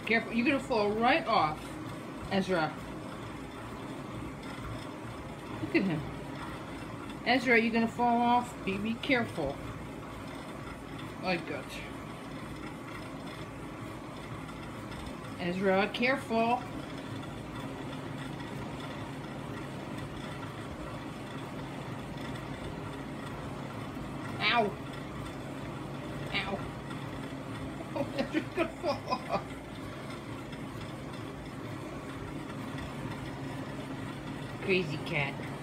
Careful, you're gonna fall right off, Ezra. Look at him. Ezra, you're gonna fall off. Be careful. Oh, good. Ezra, careful. Ow. Ow. Oh, Ezra's gonna fall off. Crazy cat.